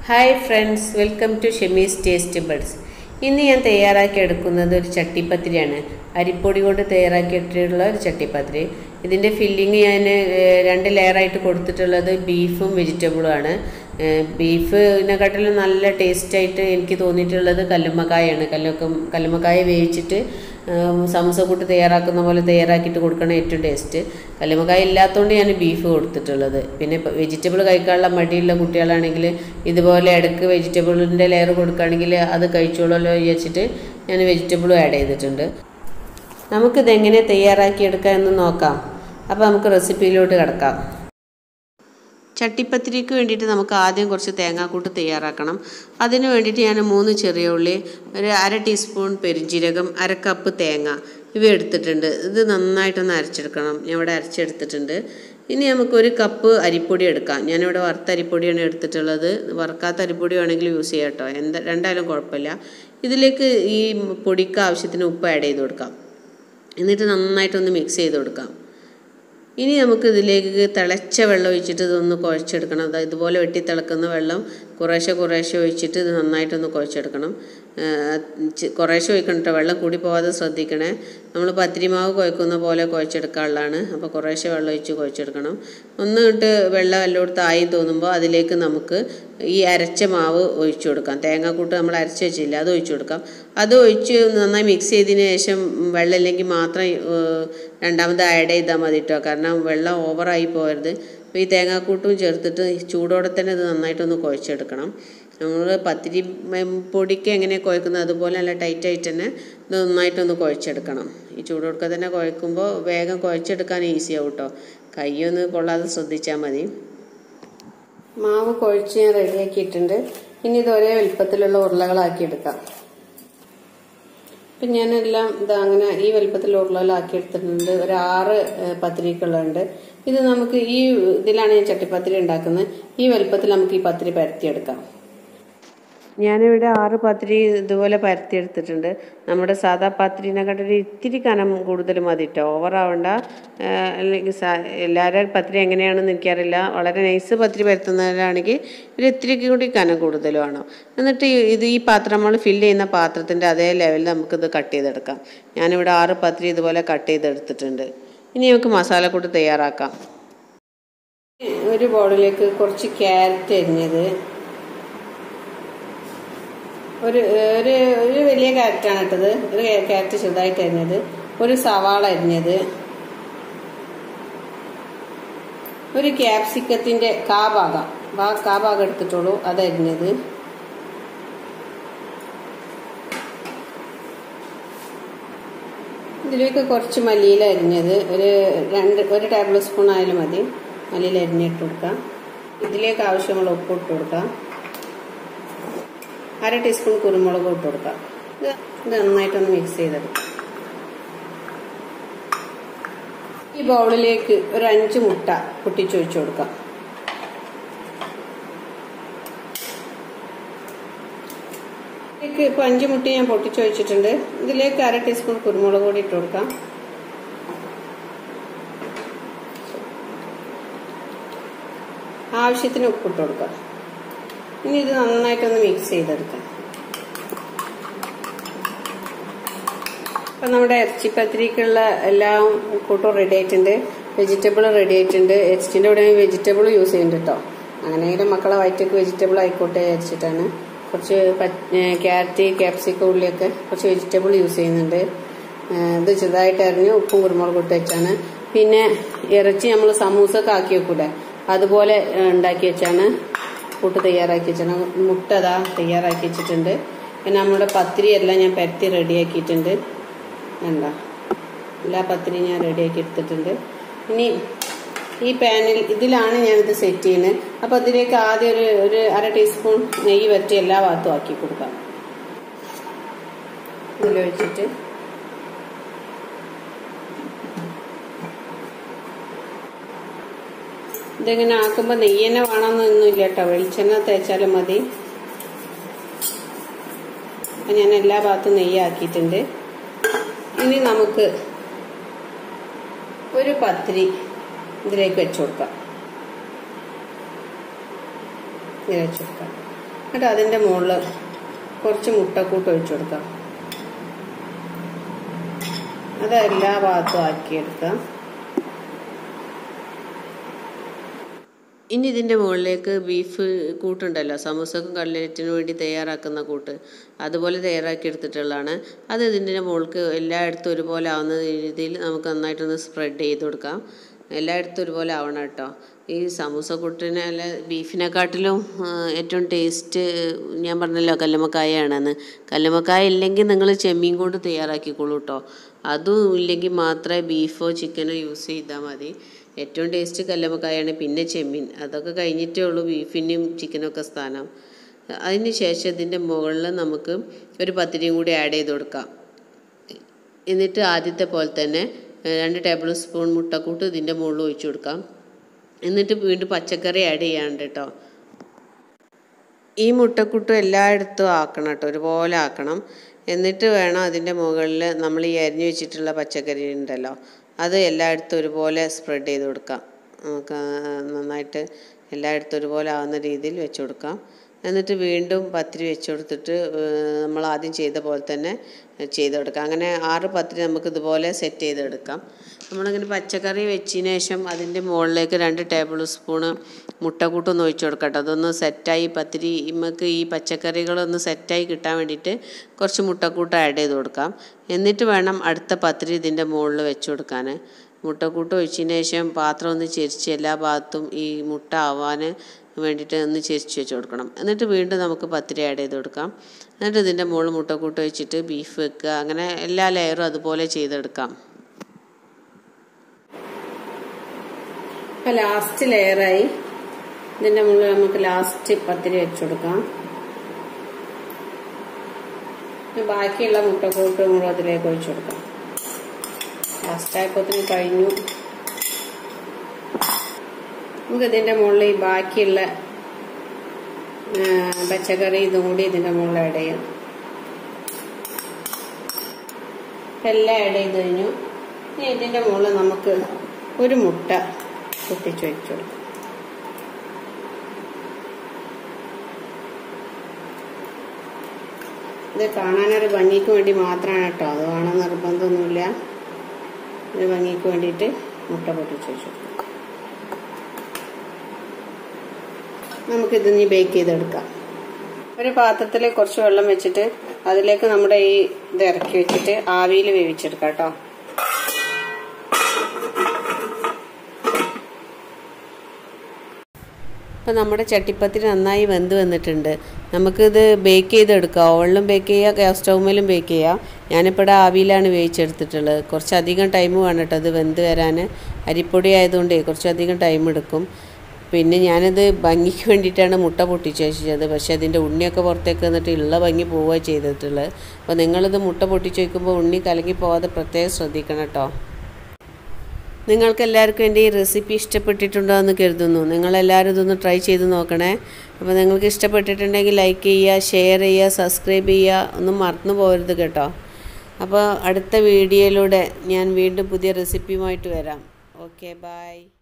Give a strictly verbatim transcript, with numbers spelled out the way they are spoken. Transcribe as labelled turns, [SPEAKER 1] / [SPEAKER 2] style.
[SPEAKER 1] Hi friends, welcome to Shemee's taste buds. ഇന്ന് ഞാൻ തയ്യാറാക്കി എടുക്കുന്നത് ഒരു ചട്ടിപ്പത്തിരിയാണ്. അരിപ്പൊടി കൊണ്ട് തയ്യാറാക്കിയിട്ടുള്ള ഒരു ചട്ടിപ്പത്തിരി. ഇതിൻ്റെ ഫില്ലിങ് ഞാൻ രണ്ട് ലെയറായിട്ട് കൊടുത്തിട്ടുള്ളത് ബീഫും വെജിറ്റബിളുമാണ്. ബീഫിനെക്കാട്ടിലും നല്ല ടേസ്റ്റായിട്ട് എനിക്ക് തോന്നിയിട്ടുള്ളത് കല്ലുമ്മക്കായാണ്. കല്ലൊക്കെ കല്ലുമ്മക്കായ വേവിച്ചിട്ട് സമൂസ കൂട്ട് തയ്യാറാക്കുന്ന പോലെ തയ്യാറാക്കിയിട്ട് കൊടുക്കണം ഏറ്റവും ടേസ്റ്റ്. കല്ലുമ്മക്കായ ഇല്ലാത്തതുകൊണ്ട് ഞാൻ ബീഫ് കൊടുത്തിട്ടുള്ളത്. പിന്നെ വെജിറ്റബിൾ കഴിക്കാനുള്ള മടിയുള്ള കുട്ടികളാണെങ്കിൽ ഇതുപോലെ ഇടയ്ക്ക് വെജിറ്റബിളിൻ്റെ ലെയർ കൊടുക്കുകയാണെങ്കിൽ അത് കഴിച്ചോളല്ലോ വിചാരിച്ചിട്ട് ഞാൻ വെജിറ്റബിളും ആഡ് ചെയ്തിട്ടുണ്ട്. നമുക്കിതെങ്ങനെ തയ്യാറാക്കിയെടുക്കാം എന്ന് നോക്കാം. അപ്പോൾ നമുക്ക് റെസിപ്പിയിലോട്ട് കിടക്കാം. ചട്ടിപ്പത്തിരിക്ക് വേണ്ടിയിട്ട് നമുക്ക് ആദ്യം കുറച്ച് തേങ്ങാക്കൂട്ട് തയ്യാറാക്കണം. അതിന് വേണ്ടിയിട്ട് ഞാൻ മൂന്ന് ചെറിയ ഉള്ളി, ഒരു അര ടീസ്പൂൺ പെരുംജീരകം, അര കപ്പ് തേങ്ങ ഇവ എടുത്തിട്ടുണ്ട്. ഇത് നന്നായിട്ടൊന്ന് അരച്ചെടുക്കണം. ഞാൻ ഇവിടെ അരച്ചെടുത്തിട്ടുണ്ട്. ഇനി നമുക്കൊരു കപ്പ് അരിപ്പൊടി എടുക്കാം. ഞാനിവിടെ വറുത്ത അരിപ്പൊടിയാണ് എടുത്തിട്ടുള്ളത്. വറുക്കാത്ത അരിപ്പൊടി വേണമെങ്കിൽ യൂസ് ചെയ്യാം കേട്ടോ, എന്താ രണ്ടായാലും കുഴപ്പമില്ല. ഇതിലേക്ക് ഈ പൊടിക്ക് ആവശ്യത്തിന് ഉപ്പ് ആഡ് ചെയ്ത് കൊടുക്കാം. എന്നിട്ട് നന്നായിട്ടൊന്ന് മിക്സ് ചെയ്ത് കൊടുക്കാം. ഇനി നമുക്ക് ഇതിലേക്ക് തിളച്ച വെള്ളം ഒഴിച്ചിട്ട് ഇതൊന്ന് കുഴച്ചെടുക്കണം. അതായത് ഇതുപോലെ വെട്ടി തിളക്കുന്ന വെള്ളം കുറേശ്ശെ കുറേശ്ശെ ഒഴിച്ചിട്ട് ഇത് നന്നായിട്ടൊന്ന് കുഴച്ചെടുക്കണം. കുറേശ്ശെ ഒഴിക്കണം കേട്ടോ, വെള്ളം കൂടി പോകാതെ ശ്രദ്ധിക്കണേ. നമ്മൾ പത്തിരിമാവ് കുഴക്കുന്ന പോലെ കുഴച്ചെടുക്കാനുള്ളതാണ്. അപ്പോൾ കുറേശ്ശെ വെള്ളം ഒഴിച്ച് കുഴച്ചെടുക്കണം. ഒന്ന് ഇട്ട് വെള്ളം എല്ലായിടത്തും ആയി തോന്നുമ്പോൾ അതിലേക്ക് നമുക്ക് ഈ അരച്ച മാവ് ഒഴിച്ചു കൊടുക്കാം. തേങ്ങാക്കൂട്ട് നമ്മൾ അരച്ച് വെച്ചില്ല, അത് ഒഴിച്ചു കൊടുക്കാം. അത് ഒഴിച്ച് നന്നായി മിക്സ് ചെയ്തതിന് ശേഷം വെള്ളം ഇല്ലെങ്കിൽ മാത്രം രണ്ടാമത് ആഡ് ചെയ്താൽ മതി കേട്ടോ, കാരണം വെള്ളം ഓവറായി പോകരുത്. അപ്പോൾ ഈ തേങ്ങാക്കൂട്ടും ചേർത്തിട്ട് ചൂടോടെ തന്നെ ഇത് നന്നായിട്ടൊന്ന് കുഴച്ചെടുക്കണം. നമ്മൾ പത്തിരി പൊടിക്ക് എങ്ങനെ കുഴക്കുന്നത് അതുപോലെ നല്ല ടൈറ്റായിട്ട് തന്നെ ഇത് നന്നായിട്ടൊന്ന് കുഴച്ചെടുക്കണം. ഈ ചൂടോടെ തന്നെ കുഴക്കുമ്പോൾ വേഗം കുഴച്ചെടുക്കാൻ ഈസിയാവും കേട്ടോ. കൈയൊന്ന് കൊള്ളാതെ ശ്രദ്ധിച്ചാൽ മതി. മാവ് കുഴച്ച് ഞാൻ റെഡിയാക്കിയിട്ടുണ്ട്. ഇനി ഇത് ഒരേ വലുപ്പത്തിലുള്ള ഉരുളകളാക്കി എടുക്കാം. അപ്പം ഞാനെല്ലാം ഇതാ അങ്ങനെ ഈ വലുപ്പത്തിലുള്ള ഉരുളകളാക്കി എടുത്തിട്ടുണ്ട്. ഒരു ആറ് പത്തിരിക്കുള്ളുണ്ട്. ഇത് നമുക്ക് ഈ ഇതിലാണ് ഞാൻ ചട്ടിപ്പത്തിരി ഉണ്ടാക്കുന്നത്. ഈ വലുപ്പത്തിൽ നമുക്ക് ഈ പത്തിരി പരത്തിയെടുക്കാം. ഞാനിവിടെ ആറ് പത്തിരി ഇതുപോലെ പരത്തിയെടുത്തിട്ടുണ്ട്. നമ്മുടെ സാധാ പത്തിരിനെക്കാട്ടൊരു ഇത്തിരി കനം കൂടുതൽ മതി കേട്ടോ, ഓവറാവണ്ട. അല്ലെങ്കിൽ എല്ലാവരും പത്തിരി എങ്ങനെയാണെന്ന് എനിക്കറിയില്ല. വളരെ നൈസ് പത്തിരി പരത്തുന്നവരാണെങ്കിൽ ഒരു ഇത്തിരിക്ക് കൂടി കനം കൂടുതൽ വേണം. എന്നിട്ട് ഇത് ഈ പാത്രം നമ്മൾ ഫില്ല് ചെയ്യുന്ന പാത്രത്തിൻ്റെ അതേ ലെവലിൽ നമുക്കിത് കട്ട് ചെയ്തെടുക്കാം. ഞാനിവിടെ ആറ് പത്തിരി ഇതുപോലെ കട്ട് ചെയ്തെടുത്തിട്ടുണ്ട്. ഇനി നമുക്ക് മസാലക്കൂട്ട് തയ്യാറാക്കാം. ഒരു ബൗളിലേക്ക് കുറച്ച് ക്യാരറ്റ് അരിഞ്ഞത്, ഒരു ഒരു ഒരു വലിയ ക്യാരറ്റാണ് ഇട്ടത്, ഒരു ക്യാരറ്റ് ചെറുതായിട്ട് അരിഞ്ഞത്, ഒരു സവാള അരിഞ്ഞത്, ഒരു ക്യാപ്സിക്കത്തിൻ്റെ കാ ഭാഗം കാ ഭാഗം എടുത്തിട്ടുള്ളൂ അത് അരിഞ്ഞത്, ഇതിലേക്ക് കുറച്ച് മല്ലിയില അരിഞ്ഞത്, ഒരു രണ്ട് ഒരു ടേബിൾ സ്പൂൺ ആയാലും മതി മല്ലിയില അരിഞ്ഞിട്ട് കൊടുക്കാം. ഇതിലേക്ക് ആവശ്യമുള്ള ഉപ്പ് ഇട്ട് കൊടുക്കാം. അര ടീസ്പൂൺ കുരുമുളക് ഇട്ട് കൊടുക്കാം. ഇത് ഇത് നന്നായിട്ടൊന്ന് മിക്സ് ചെയ്തെടുക്കാം. ഈ ബൗളിലേക്ക് ഒരു അഞ്ച് മുട്ട പൊട്ടിച്ചൊഴിച്ചു കൊടുക്കാം. ഇതിലേക്ക് ഇപ്പോൾ അഞ്ച് മുട്ട ഞാൻ പൊട്ടിച്ചൊഴിച്ചിട്ടുണ്ട്. ഇതിലേക്ക് അര ടീസ്പൂൺ കുരുമുളക് പൊടി ഇട്ട് കൊടുക്കാം. ആവശ്യത്തിന് ഉപ്പിട്ട് കൊടുക്കാം. ഇനി ഇത് നന്നായിട്ടൊന്ന് മിക്സ് ചെയ്തെടുക്കാം. അപ്പം നമ്മുടെ ഇറച്ചിപ്പത്തിരിക്കുള്ള എല്ലാം കൂട്ടും റെഡി ആയിട്ടുണ്ട്. വെജിറ്റബിൾ റെഡി ആയിട്ടുണ്ട്. ഇറച്ചിൻ്റെ കൂടെ വെജിറ്റബിൾ യൂസ് ചെയ്യുന്നുണ്ട് കേട്ടോ. അങ്ങനെയെങ്കിലും മക്കളെ വയറ്റക്ക് വെജിറ്റബിൾ ആയിക്കോട്ടെ വിചാരിച്ചിട്ടാണ്. കുറച്ച് ക്യാരറ്റ്, ക്യാപ്സിക്കം, ഉള്ളിയൊക്കെ കുറച്ച് വെജിറ്റബിൾ യൂസ് ചെയ്യുന്നുണ്ട്. ഇത് ചെറുതായിട്ട് അരിഞ്ഞ് ഉപ്പും കുരുമുളകും ഇട്ട് വെച്ചാണ്. പിന്നെ ഇറച്ചി നമ്മൾ സമൂസൊക്കെ ആക്കി വെക്കൂടെ, അതുപോലെ ഉണ്ടാക്കി വെച്ചാണ് കൂട്ട് തയ്യാറാക്കി വെച്ചാണ്. മുട്ട അതാ തയ്യാറാക്കി വെച്ചിട്ടുണ്ട്. പിന്നെ നമ്മുടെ പത്തിരി എല്ലാം ഞാൻ പരത്തി റെഡിയാക്കിയിട്ടുണ്ട്. എന്താ എല്ലാ പത്തിരിയും ഞാൻ റെഡിയാക്കി എടുത്തിട്ടുണ്ട്. ഇനി ഈ പാനിൽ ഇതിലാണ് ഞാനിത് സെറ്റ് ചെയ്യുന്നത്. അപ്പോൾ അതിലേക്ക് ആദ്യം ഒരു ഒരു അര ടീസ്പൂൺ നെയ്യ് വരട്ടി എല്ലാ ഭാഗത്തും ആക്കി കൊടുക്കാം. ഇതിലൊഴിച്ചിട്ട് ഇതിങ്ങനെ ആക്കുമ്പോൾ നെയ്യെണ്ണ വേണമെന്നൊന്നും ഇല്ല കേട്ടോ, വെളിച്ചെണ്ണ തേച്ചാലും മതി. അപ്പം ഞാൻ എല്ലാ ഭാഗത്തും നെയ്യ് ആക്കിയിട്ടുണ്ട്. ഇനി നമുക്ക് ഒരു പത്തിരി ഇതിലേക്ക് വെച്ചു കൊടുക്കാം. ഇങ്ങനെ വെച്ചു കൊടുക്കാം. എന്നിട്ട് അതിൻ്റെ മുകളിൽ കുറച്ച് മുട്ടക്കൂട്ട് ഒഴിച്ചു കൊടുക്കാം. അത് എല്ലാ ഭാഗത്തും ആക്കിയെടുക്കാം. ഇനി ഇതിൻ്റെ മുകളിലേക്ക് ബീഫ് കൂട്ടുണ്ടല്ലോ, സമൂസക്കും കട്ലറ്റിനും വേണ്ടി തയ്യാറാക്കുന്ന കൂട്ട്, അതുപോലെ തയ്യാറാക്കി എടുത്തിട്ടുള്ളതാണ്. അത് ഇതിൻ്റെ മുകൾക്ക് എല്ലായിടത്തും ഒരുപോലെ ആവുന്ന രീതിയിൽ നമുക്ക് നന്നായിട്ടൊന്ന് സ്പ്രെഡ് ചെയ്ത് കൊടുക്കാം. എല്ലായിടത്തും ഒരുപോലെ ആവണം കേട്ടോ. ഈ സമൂസ കൂട്ടിന് അല്ല ബീഫിനെക്കാട്ടിലും ഏറ്റവും ടേസ്റ്റ് ഞാൻ പറഞ്ഞല്ലോ കല്ലുമ്മക്കായാണെന്ന്. കല്ലുമ്മക്കായ ഇല്ലെങ്കിൽ നിങ്ങൾ ചെമ്മീൻ കൊണ്ട് തയ്യാറാക്കിക്കോളൂ കേട്ടോ. അതും ഇല്ലെങ്കിൽ മാത്രമേ ബീഫോ ചിക്കനോ യൂസ് ചെയ്താൽ മതി. ഏറ്റവും ടേസ്റ്റ് കല്ലുമ്മക്കായാണ്, പിന്നെ ചെമ്മീൻ. അതൊക്കെ കഴിഞ്ഞിട്ടേ ഉള്ളൂ ബീഫിനും ചിക്കനൊക്കെ സ്ഥാനം. അതിന് ശേഷം ഇതിൻ്റെ മുകളിൽ നമുക്ക് ഒരു പത്തിരിയും കൂടി ആഡ് ചെയ്ത് കൊടുക്കാം. എന്നിട്ട് ആദ്യത്തെ പോലെ തന്നെ രണ്ട് ടേബിൾ സ്പൂൺ മുട്ടക്കൂട്ട് ഇതിൻ്റെ മുകളിൽ ഒഴിച്ചു കൊടുക്കാം. എന്നിട്ട് വീണ്ടും പച്ചക്കറി ആഡ് ചെയ്യാണ്ട് കേട്ടോ. ഈ മുട്ടക്കൂട്ട് എല്ലായിടത്തും ആക്കണം കേട്ടോ, ഒരുപോലെ ആക്കണം. എന്നിട്ട് വേണം അതിൻ്റെ മുകളിൽ നമ്മൾ ഈ അരിഞ്ഞു വെച്ചിട്ടുള്ള പച്ചക്കറി ഉണ്ടല്ലോ അത് എല്ലായിടത്തും ഒരുപോലെ സ്പ്രെഡ് ചെയ്ത് കൊടുക്കാം. നമുക്ക് നന്നായിട്ട് എല്ലായിടത്തും ഒരുപോലെ ആവുന്ന രീതിയിൽ വെച്ച് കൊടുക്കാം. എന്നിട്ട് വീണ്ടും പത്തിരി വെച്ച് കൊടുത്തിട്ട് നമ്മൾ ആദ്യം ചെയ്ത പോലെ തന്നെ ചെയ്ത് കൊടുക്കാം. അങ്ങനെ ആറ് പത്തിരി നമുക്ക് ഇതുപോലെ സെറ്റ് ചെയ്തെടുക്കാം. നമ്മളിങ്ങനെ പച്ചക്കറി വെച്ചതിന് ശേഷം അതിൻ്റെ മുകളിലേക്ക് രണ്ട് ടേബിൾ സ്പൂണ് മുട്ടക്കൂട്ടൊന്ന് ഒഴിച്ച് കൊടുക്കട്ടെ. അതൊന്ന് സെറ്റായി പത്തിരി നമുക്ക് ഈ പച്ചക്കറികളൊന്ന് സെറ്റായി കിട്ടാൻ വേണ്ടിയിട്ട് കുറച്ച് മുട്ടക്കൂട്ട് ആഡ് ചെയ്ത് കൊടുക്കാം. എന്നിട്ട് വേണം അടുത്ത പത്തിരി ഇതിൻ്റെ മുകളിൽ വെച്ച് കൊടുക്കാൻ. മുട്ടക്കൂട്ട് ഒഴിച്ചതിന് ശേഷം പാത്രം ഒന്ന് ചെരിച്ച് എല്ലാ ഭാഗത്തും ഈ മുട്ട ആവാൻ വേണ്ടിയിട്ട് ഒന്ന് ചെരിച്ച് വെച്ച് കൊടുക്കണം. എന്നിട്ട് വീണ്ടും നമുക്ക് പത്തിരി ആഡ് ചെയ്ത് കൊടുക്കാം. എന്നിട്ട് ഇതിൻ്റെ മുകളിൽ മുട്ടക്കൂട്ട് വെച്ചിട്ട് ബീഫ് വെക്കുക. അങ്ങനെ എല്ലാ ലെയറും അതുപോലെ ചെയ്തെടുക്കാം. അപ്പോൾ ലാസ്റ്റ് ലെയറായി ഇതിൻ്റെ മുകളിൽ നമുക്ക് ലാസ്റ്റ് പത്തിരി വെച്ച് കൊടുക്കാം. ബാക്കിയുള്ള മുട്ടക്കൂട്ട് നമ്മൾ അതിലേക്ക് ഒഴിച്ചു കൊടുക്കാം. ലാസ്റ്റായപ്പോഴത്തേന് കഴിഞ്ഞു. നമുക്ക് ഇതിൻ്റെ മുകളിൽ ഈ ബാക്കിയുള്ള പച്ചക്കറി ഇതും കൂടി ഇതിൻ്റെ മുകളിൽ ആഡ് ചെയ്യാം. എല്ലാം ആഡ് ചെയ്ത് കഴിഞ്ഞു. ഇനി ഇതിൻ്റെ മുകളിൽ നമുക്ക് ഒരു മുട്ട പൊട്ടിച്ച് വെച്ചു കൊടുക്കാം. ഇത് കാണാനൊരു ഭംഗിക്ക് വേണ്ടി മാത്രമാണ് കേട്ടോ, അത് വേണം നിർബന്ധമൊന്നുമില്ല. ഒരു ഭംഗിക്ക് വേണ്ടിയിട്ട് മുട്ട പൊട്ടിച്ച് വെച്ചു കൊടുക്കാം. നമുക്കിതിനി ബേക്ക് ചെയ്തെടുക്കാം. ഒരു പാത്രത്തിൽ കുറച്ച് വെള്ളം വെച്ചിട്ട് അതിലേക്ക് നമ്മുടെ ഈ ഇത് ഇറക്കി വെച്ചിട്ട് ആവിയിൽ വേവിച്ചെടുക്കാം കേട്ടോ. അപ്പോൾ നമ്മുടെ ചട്ടിപ്പത്തിരി നന്നായി വെന്ത് വന്നിട്ടുണ്ട്. നമുക്കിത് ബേക്ക് ചെയ്തെടുക്കാം. ഓവനിലും ബേക്ക് ചെയ്യുക, ഗ്യാസ് സ്റ്റൗവിലും ബേക്ക് ചെയ്യാം. ഞാനിപ്പോൾ ഇവിടെ ആവിയിലാണ് വേവിച്ചെടുത്തിട്ടുള്ളത്. കുറച്ചധികം ടൈം വേണം കേട്ടോ അത് വെന്ത് വരാൻ. അരിപ്പൊടി ആയതുകൊണ്ടേ കുറച്ചധികം ടൈം എടുക്കും. പിന്നെ ഞാനത് ഭംഗിക്ക് വേണ്ടിയിട്ടാണ് മുട്ട പൊട്ടിച്ച് വെച്ചത്. പക്ഷേ അതിൻ്റെ ഉണ്ണിയൊക്കെ പുറത്തേക്ക് വന്നിട്ട് ഉള്ള ഭംഗി പോവുക ചെയ്തിട്ടുള്ളത്. അപ്പോൾ നിങ്ങളിത് മുട്ട പൊട്ടിച്ച് വയ്ക്കുമ്പോൾ ഉണ്ണി കലങ്ങി പോകാതെ പ്രത്യേകം ശ്രദ്ധിക്കണം കേട്ടോ. നിങ്ങൾക്കെല്ലാവർക്കും എൻ്റെ ഈ റെസിപ്പി ഇഷ്ടപ്പെട്ടിട്ടുണ്ടോ എന്ന് കരുതുന്നു. നിങ്ങളെല്ലാവരും ഇതൊന്ന് ട്രൈ ചെയ്ത് നോക്കണേ. അപ്പോൾ നിങ്ങൾക്ക് ഇഷ്ടപ്പെട്ടിട്ടുണ്ടെങ്കിൽ ലൈക്ക് ചെയ്യുക, ഷെയർ ചെയ്യുക, സബ്സ്ക്രൈബ് ചെയ്യുക, ഒന്നും മറന്നു പോകരുത് കേട്ടോ. അപ്പോൾ അടുത്ത വീഡിയോയിലൂടെ ഞാൻ വീണ്ടും പുതിയ റെസിപ്പിയുമായിട്ട് വരാം. Okay, by.